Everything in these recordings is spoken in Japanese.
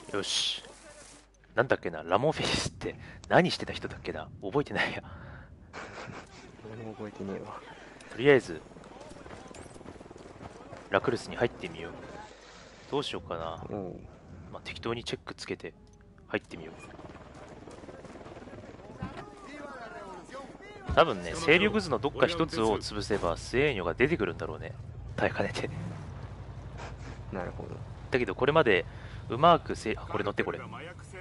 よし。なんだっけな、ラモンフェイスって何してた人だっけな、覚えてないや。 俺も覚えてねえわ。 とりあえず、ラクルスに入ってみよう。どうしようかな。 おう。 まあ、適当にチェックつけて入ってみよう。多分ね、勢力図のどっか一つを潰せばスエーニョが出てくるんだろうね。耐えかねて。 なるほど。 だけどこれまでうまくこれ乗ってこれ。乗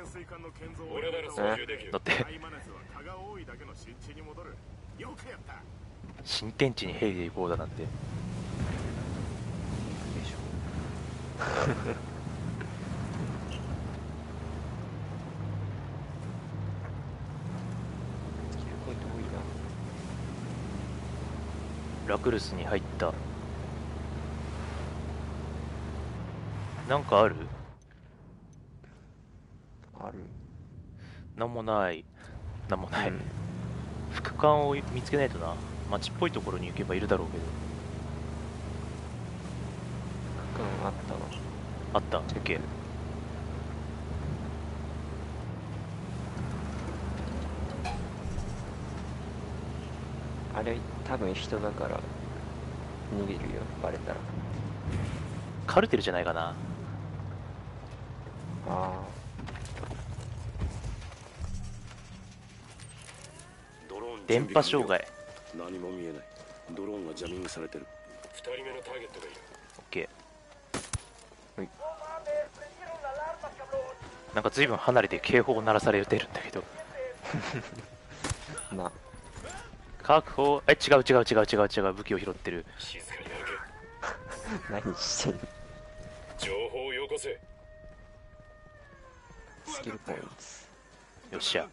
って。新天地にヘリで行こうだなんて。 よいしょ。スキルポイント多いな。 ラクルスに入った。なんかある？ ある。 なんもない。なんもない。 うん。 副官を見つけないとな。街っぽいところに行けばいるだろうけど。 区間あったわ。 あった。オッケー。 あれ多分人だから逃げるよ、バレたら。 カルテルじゃないかな。 あ電波障害。 何も見えない。ドローンがジャミングされてる。2人目のターゲットがいる。 オッケー。はい。 なんか随分離れて警報を鳴らされてるんだけど。 な。 確保。違う。武器を拾ってる。 静かに歩何してんの。 け。情報をよこせ。 スキルポイント。 よっしゃ。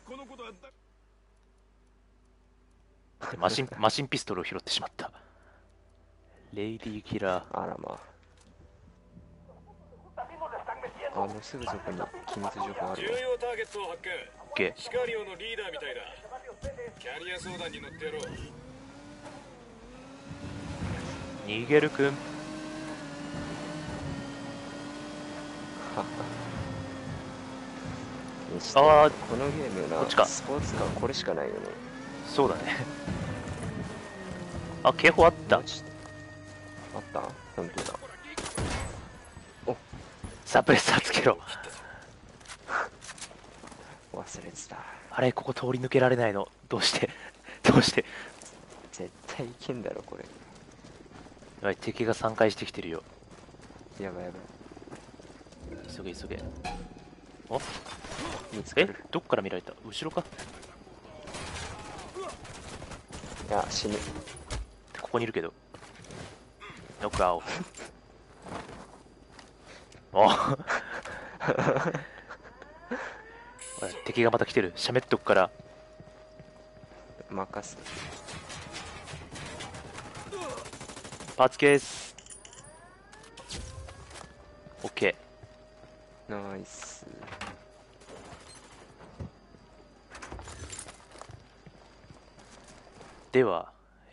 マシンピストルを拾ってしまった。レイディーキラー。 あらまあ。もうすぐそこに機密情報あるわ。 重要ターゲットを発見。 オッケー。 シカリオのリーダーみたいだ。キャリア相談に乗ってやろう。 逃げるくん。 にしてあーこのゲームな、 こっちかスポーツカーこれしかないよね。 そうだね。あ、警報あった。 あった本当だ。お、 サプレッサーつけろ。 忘れてた。 あれ、ここ通り抜けられないの。どうして絶対いけんだろこれ。 やばい、敵が3回してきてるよ。 やばい。 急げ。お、 見つかる。 どっから見られた？後ろか？ いや、死ぬ。 ここにいるけど。ノックアウト。おおい、敵がまた来てる。しゃべっとくから。 任す。 パーツケース。オッケナイス。 ー。では、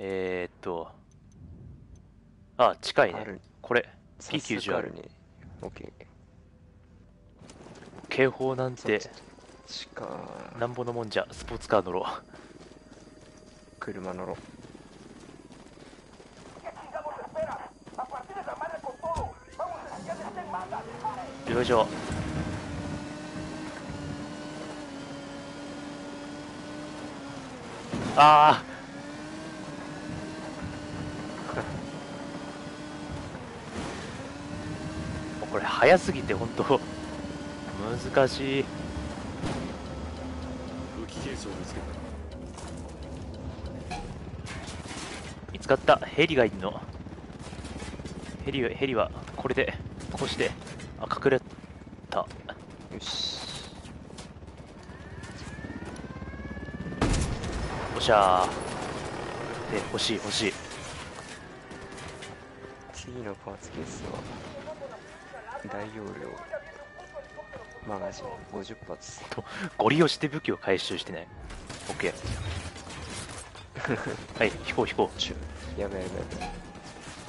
あ、近いねある。 これ、 早速 P90 ある。 ね。オッケー。 警報なんて、 しか、 なんぼのもんじゃ。スポーツカー乗ろ車乗ろう。よいしょ。あーもうこれ早すぎて本当難しい。 武器ケースを見つけた。 見つかった。ヘリがいるの。ヘリはこれでこうして、あ、隠れた。 よし。 おっしゃー。で、欲しい。 次のパーツケースは大容量マガジン50発。 ゴリ押して武器を回収してね。オッケー。はい、飛行。 やばい。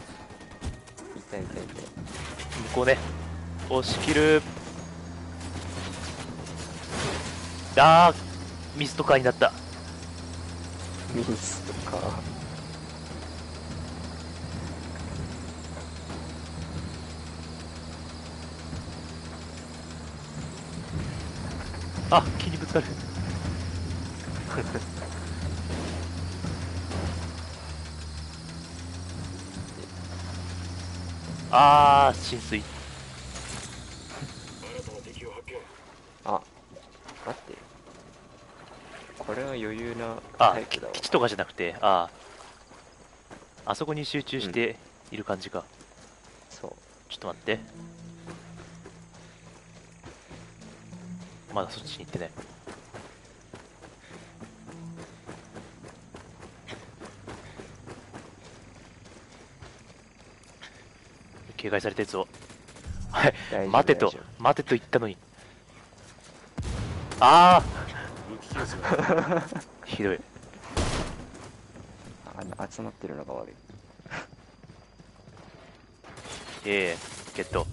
痛い。 向こうね。押し切る。 あー、ミストカーになった。 ミスとか。 あ、木にぶつかる。あー、浸水。 新たな敵を発見。 あ、待って。これは余裕なあタイ、プだわ。 基地とかじゃなくて、あそこに集中している感じか。 そう。 ちょっと待って。まだそっちに行ってない。警戒されてるぞ。はい、 大丈夫待てと大丈、 待てと言ったのに。あ武器ケースがー、ひどい。 集まってるのが悪い。 ゲット。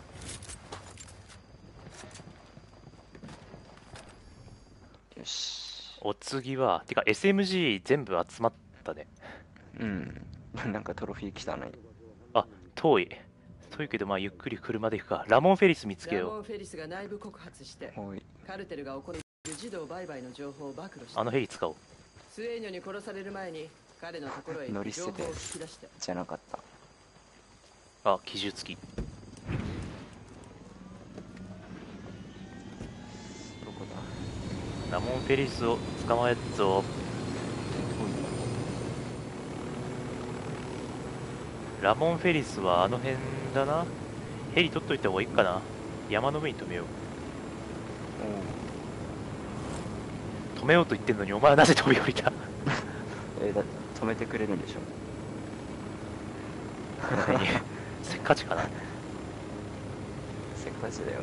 よし。 お次は、てか SMG 全部集まったね。 うん。なんかトロフィー来たね。 あ、遠い。遠いけど、まあゆっくり車で行くか。ラモン・フェリス見つけラモン・よう。 フェリスが内部告発しておい。 カルテルが行っている児童売買の情報を暴露したあのヘリ使おう。 スエーニョに殺される前に彼のところへ乗行って情報をり捨てたやつ聞き出したじゃなかった。 あ、機銃付き。 どこだ。 ラモン・フェリスを捕まえっぞ。ラモン・フェリスはあの辺だな。ヘリ取っといた方がいいかな。山の上に止めよう。止めようと言ってんのにお前はなぜ飛び降りた。 だって止めてくれるんでしょ。 何せっかちかな。 せっかちだよ。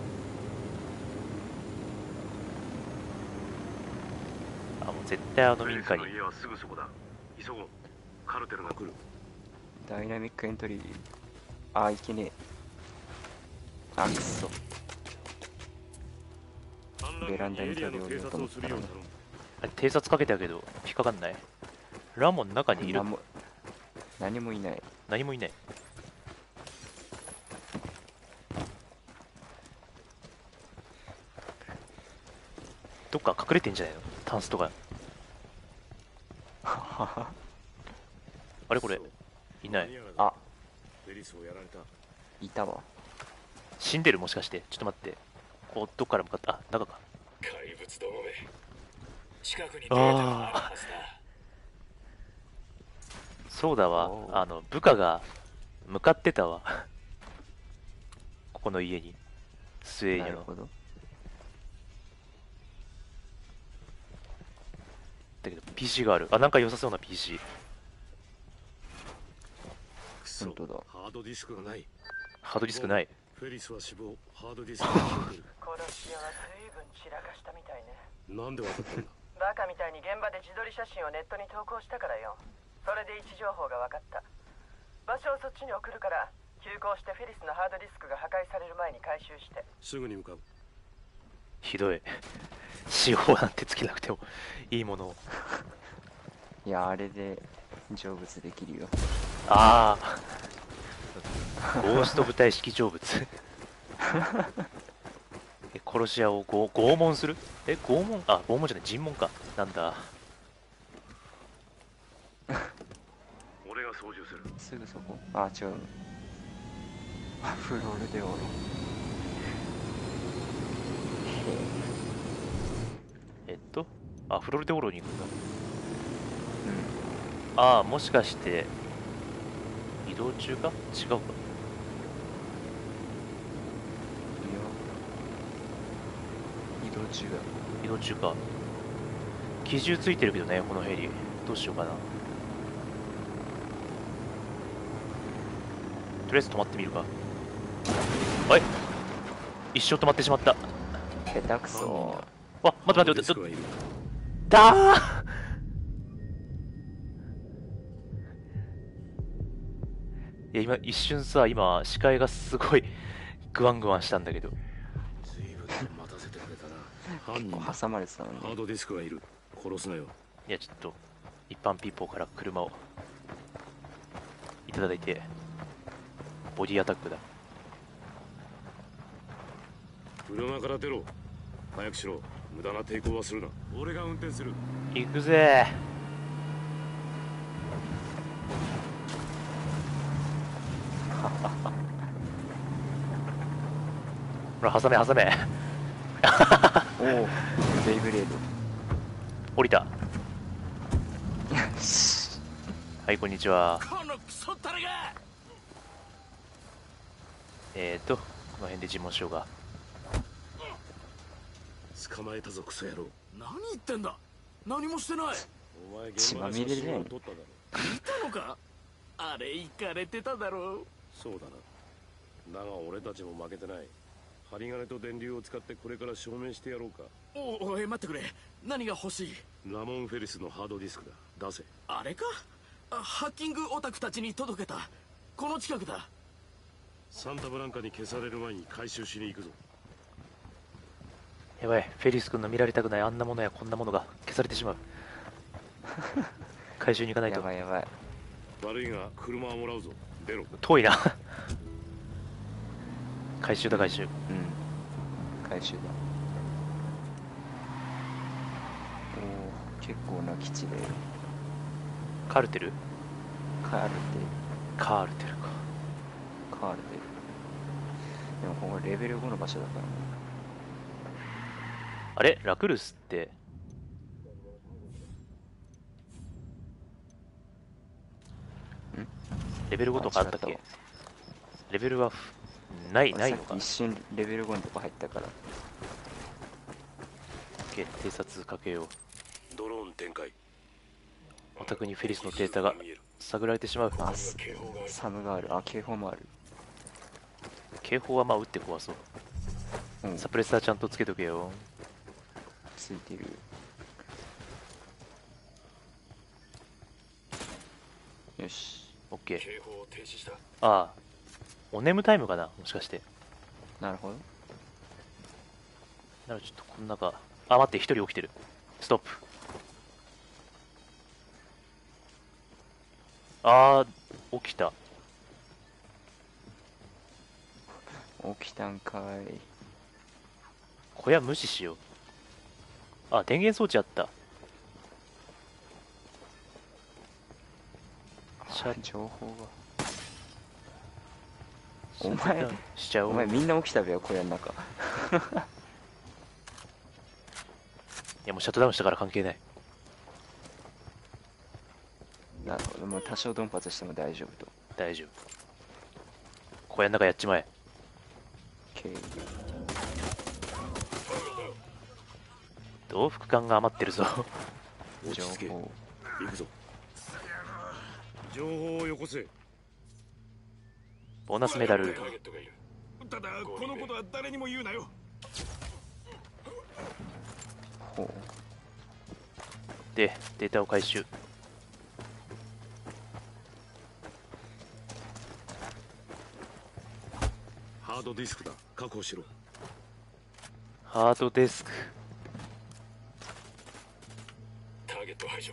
あ、もう絶対あの民家に。 家はすぐそこだ。急ごう。カルテルが来る。 ダイナミックエントリー。あ、いけねえ。あ、くそ。ベランダに飛び降りようと思ったらね。 あれ偵察かけたけど引っかかんない。ラモン中にいる。 何もいない。 何もいない。どっか隠れてんじゃないの、タンスとか。あれこれいない。 あ、 フェリスをやられた。 いたわ。 死んでる、もしかして。ちょっと待って、こうどっから向かった。あ、中か。 怪物どもめ。近くにデータがあるはずだ。 そうだわ、 おう部下が向かってたわ。ここの家に。スエーニョの。 なるほど。 だけど PC がある。あ、なんか良さそうな PC。 くそ、 本当だ。 ハードディスクがない。 ハードディスクない。 フェリスは死亡。ハードディスクが消えてる。 殺し屋は随分散らかしたみたいねなんでわかったんだ。 バカみたいに現場で自撮り写真をネットに投稿したからよ。それで位置情報が分かった。場所をそっちに送るから急行してフェリスのハードディスクが破壊される前に回収して。 すぐに向かう。 ひどい。使用なんてつけなくてもいいものを。 いや、あれで成仏できるよ。 ああ。ゴースト部隊式成仏。殺し屋を拷問する。拷問、あ、拷問じゃない、尋問か。なんだ。 俺が操縦する。 すぐそこ。あ、違う。フロールでおろ。 あ、フロルデオロに行くんだ。 うん。 ああ、もしかして移動中か。違うか。 いや、移動中だ。 移動中か。機銃ついてるけどね、このヘリ。どうしようかな。とりあえず止まってみるか。はい、一生止まってしまった。 下手くそ。 わ、待って待って待ってディスクがいる。 だーいや、今一瞬さ、今視界がすごいグワングワンしたんだけど。 随分と待たせてくれたな。 犯人だ。 挟まれてたのに。 ハードディスクがいる。殺すなよ。 いやちょっと一般ピーポーから車をいただいてボディアタックだ。 車から出ろ。早くしろ。無駄な抵抗はするな。俺が運転する。 行くぜ。ほら挟め挟め。 おお、ベイブレー降りた。 ド。よし。 はいこんにちは。 このクソタレが。 この辺で尋問しようが。 捕まえたぞクソ野郎。 何言ってんだ。何もしてない。 お前血現場まみれでで写真を撮っただろ。 見たのか。あれイカれてただろう。 そうだな。だが俺たちも負けてない。針金と電流を使ってこれから証明してやろうか。 おい待ってくれ。何が欲しい。 ラモン・フェリスのハードディスクだ。出せ。 あれか。ハッキングオタクたちに届けた。この近くだ。 サンタブランカに消される前に回収しに行くぞ。 やばい、フェリス君の見られたくないあんなものやこんなものが消されてしまう。回収に行かないやと。 ばいやばい。 悪いが車はもらうぞ。出ろ。 遠いな。回収だ回収。 うん。回収だ。おお、結構な基地で。 カルテルカールテカールテルか。 ル、カールテル。でもここレベル5の場所だからね。 あれラクルスってレベル5とかあったっけ。レベルはないのか。 さっき一瞬レベル5のとこ入ったから。 偵察かけよう。 ドローン展開。 お宅にフェリスのデータが探られてしまう。 あ、サムがある。あ、警報もある。 警報はまあ撃って壊そう。 うん、 サプレッサーちゃんとつけとけよ。 ついてる。よし。 オッケー。 警報を停止した。 ああ、お眠タイムかなもしかして。 なるほど。 ならちょっとこの中。あ、待って、一人起きてる。ストップ。あー、起きた。 起きたんかい。 小屋無視しよう。あ、電源装置あった。 情報が。 シャお前ットダウンしちゃおう。 お前みんな起きたべよ、小屋の中。 いやもうシャットダウンしたから関係ない。 なるほど、もう多少ドンパチしても大丈夫と。 大丈夫。小屋の中やっちまえ。 OK。 同服感が余ってるぞ。 情落ち着け。 報。 行くぞ。情報をよこせ。 ボーナスメダル。 ターゲットがいる。 ただこのことは誰にも言うなよ。 ほう。 でデータを回収。 ハードディスクだ。確保しろ。 ハードディスク。 ターゲット排除。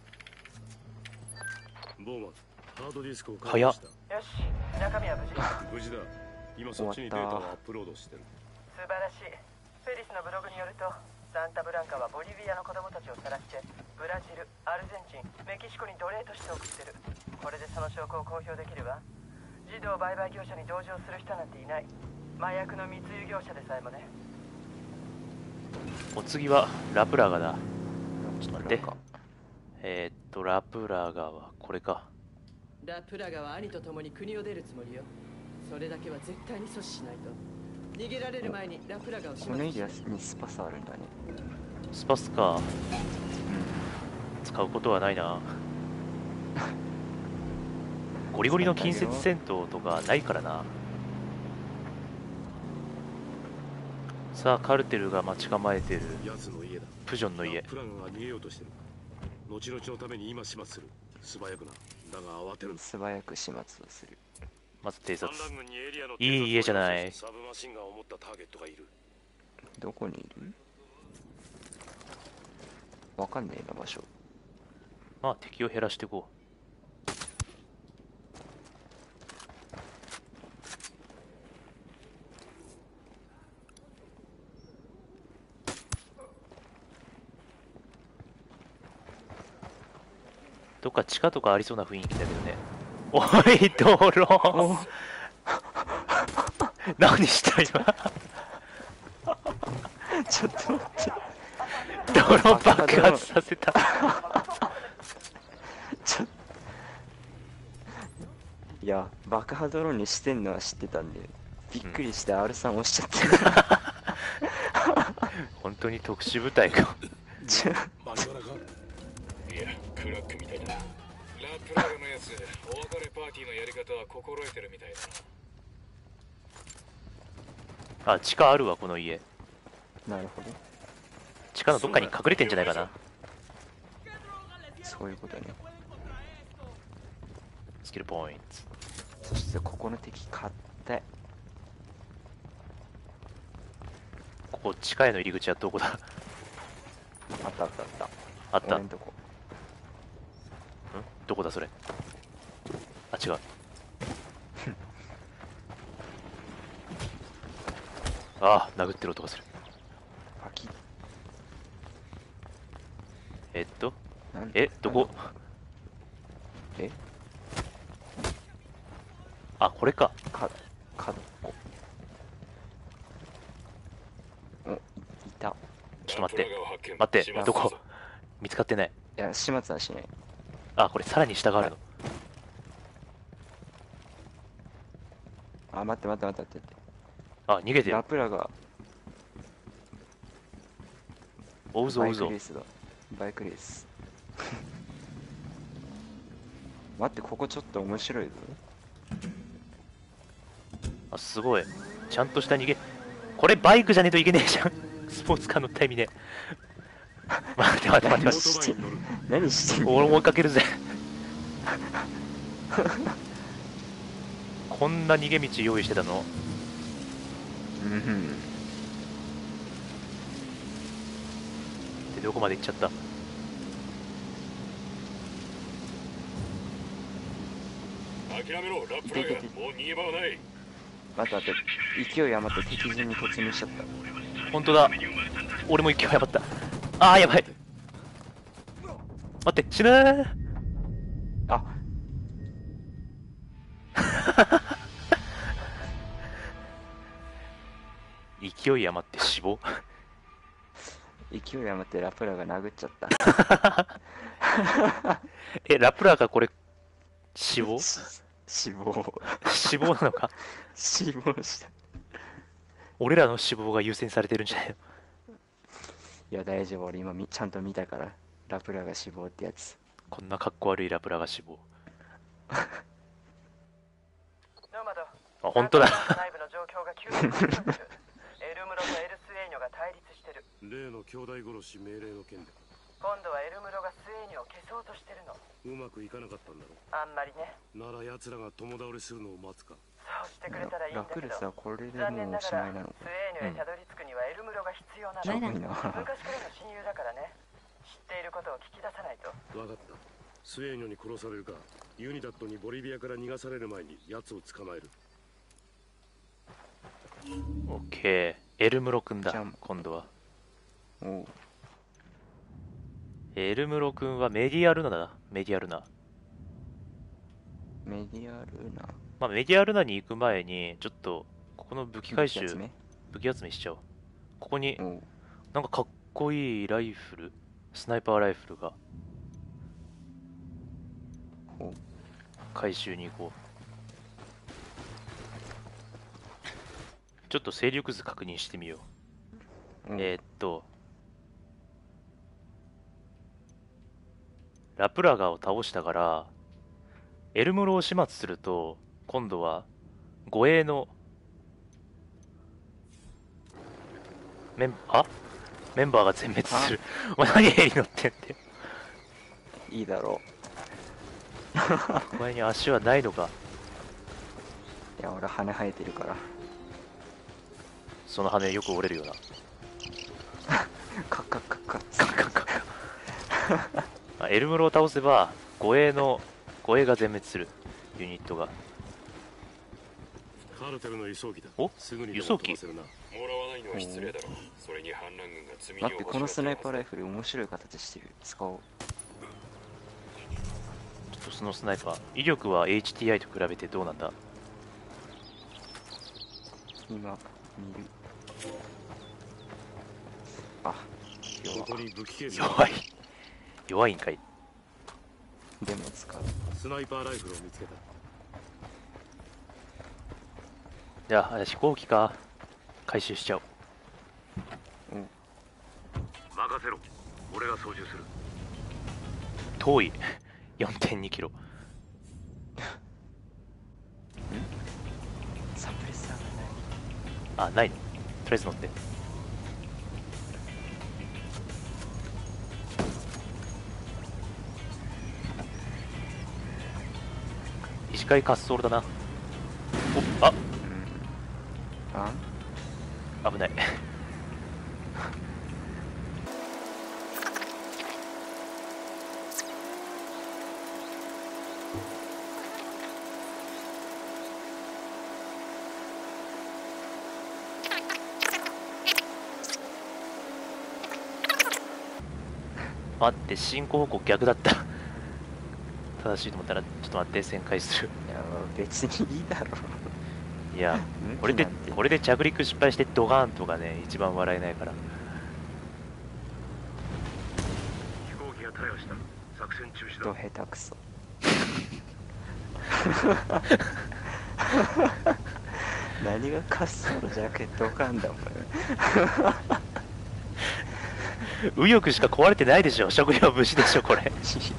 ボーマン、ハードディスクを早っした。 よし、中身は無事。 無事だ。今そっちにデータをアップロードしてる。 素晴らしい。フェリスのブログによると、サンタブランカはボリビアの子供たちを晒してブラジル、アルゼンチン、メキシコに奴隷として送ってる。これでその証拠を公表できるわ。児童売買業者に同情する人なんていない。麻薬の密輸業者でさえもね。 お次はラプラガだ。ちょっと待って。 なんかラプラガはこれか。 ラプラガは兄と共に国を出るつもりよ。それだけは絶対に阻止しないと。逃げられる前にラプラガを始このエリア末しにスパスあるんだね。 スパスか。使うことはないな。ゴリゴリの近接戦闘とかないからな。さあカルテルが待ち構えてる。 奴の家だ。 プジョンの家。 プランが逃げようとしてる。後々のために今始末する。素早くな。だが慌てるな。 素早く始末をする。 まず偵察。 反乱軍にエリアのいい家じゃない。 サブマシンガンを持ったターゲットがいる。 どこにいる？ わかんねえな場所。 まあ敵を減らしていこう。どっか地下とかありそうな雰囲気だけどね。おいドローン何した今ちょっと待ってドローン爆発させたちょっいや爆破ドローンにしてんのは知ってたんでびっくりして R3 押しちゃって本当に特殊部隊かちょバリバラか。 いや、クラックみたいだな。ラプラガのやつ、お別れパーティーのやり方は心得てるみたいだな。 あ、地下あるわこの家。 なるほど地下のどっかに隠れてんじゃないかな。 そういうことね。 スキルポイント。 そしてここの敵買ってここ地下への入り口はどこだ。 あったあったあったあった。ん俺んとこどこだそれ。あ、違う。ああ、殴ってる音がする。 パキッなんどこ。 えあ、これか。 角っこおいた。 ちょっと待ってラプラガを発見待って始末どこするぞ見つかってない。 いや始末はしない。 あ、これさらに下があるの。 あ待って待って待って待ってあ、逃げてラる。 プラがバイク追うぞ追うぞレースだ。バイクレース待ってここちょっと面白いぞ。 あ、すごいちゃんとした逃げ。これバイクじゃねえといけねえじゃんスポーツカー乗った意味ね待って待って待って何待っしてんの何してんのて俺も追いかけるぜこんな逃げ道用意してたの。 うんでどこまで行っちゃった。 諦めろ、ラプラガ。もう逃げ場はない。 待って待って勢い余って敵陣に突入しちゃった本当だ。俺も勢いやばった。あーやばい。待って死ぬー。 あ勢い余って死亡勢い余ってラプラが殴っちゃったえ、ラプラーがこれ死亡死亡死亡なのか。 死亡した。 俺らの死亡が優先されてるんじゃないの。 いや大丈夫俺今ちゃんと見たからラプラが死亡ってやつ。 こんなかっこ悪いラプラーが死亡。 ノーマド。 あ、本当だ内部の状況が急に変わってる。エルムロとエルスエーニョが対立してる。 例の兄弟殺し命令の件で今度はエルムロがスエーニョを消そうとしてるの。 うまくいかなかったんだろ。 あんまりね。 なら奴らが共倒れするのを待つか。 そうしてくれたらいいんラだけど。 クルスはこれで残念もうおながらしまいなの。 スエーニョへたどり着くにはエルムロが必要なしょの。 ぼいな昔からの親友だからね。知っていることを聞き出さないと。 分かった。スエーニョに殺されるかユニダットにボリビアから逃がされる前に奴を捕まえる。 オッケー。エルムロ君だじゃあ今度は。 おうエルムロ君はメディアルナだ。メディアルナ。 メディアルナまあメディアルナに行く前にちょっとここの武器回収、 やつね武器集めしちゃおう。ここにおうなんかかっこいいライフル、スナイパーライフルが。 おう回収に行こう。ちょっと勢力図確認してみよう。 おうラプラガを倒したからエルムロを始末すると今度は護衛のメンバーが全滅する。お前何ヘリ乗ってんだよ。 いいだろお前に足はないのか。 う。いや俺羽生えてるからその羽よく折れるよな。 カッカッカッカッカンカンカンカン。 エルムロを倒せば護衛が全滅するユニットが。 カルテルの輸送機だ。 おすぐに輸送機飛ばせるな。 もらわないのは失礼だろ。それに反乱軍が積み荷を待って、このスナイパーライフル面白い形してる。使おう。 ちょっとそのスナイパー威力は HTI と比べてどうなんだ。 今見る。あ、 ここに武器ケース。 弱いんかい。 でも使う。 スナイパーライフルを見つけた。 じゃあ飛行機か回収しちゃおう。 任せろ。俺が操縦する。 遠い。4.2 キロ。 サプレッサーがない。 あ、ないの。とりあえず乗って。石階滑走路だな。お、あ、危ない。待って、進行方向逆だった。正しいと思ったら、ちょっと待って、旋回する。 いや、別にいいだろ。 いや、これで着陸失敗してドガーンとかね、一番笑えないから。 飛行機が退避した。作戦中止だ。 と下手くそ。何が滑走路じゃなくてドカンだもん。 右翼しか壊れてないでしょ。食料無事でしょこれ。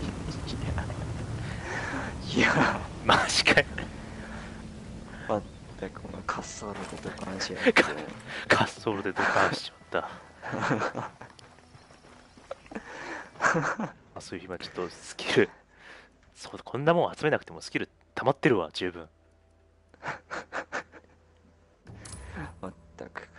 いや、 マジかよ。 まったくこの滑走路でドカンしや滑走路でドカンしちまった。そういう今ちょっとスキル、そうこんなもん集めなくてもスキル溜まってるわ十分。 まったく